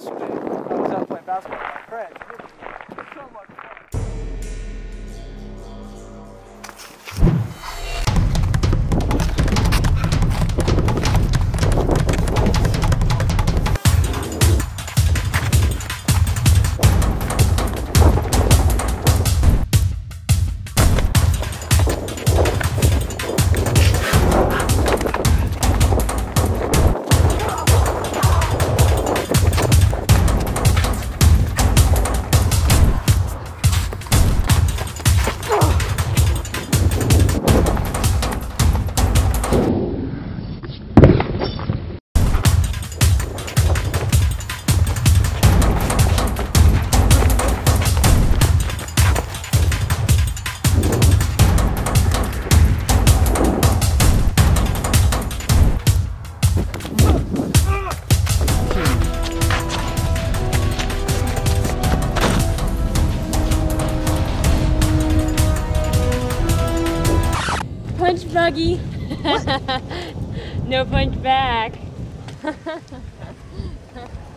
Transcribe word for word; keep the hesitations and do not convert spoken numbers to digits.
yesterday. I was out playing basketball with my friends. It was so much fun. Punch, Buggy. No punch back.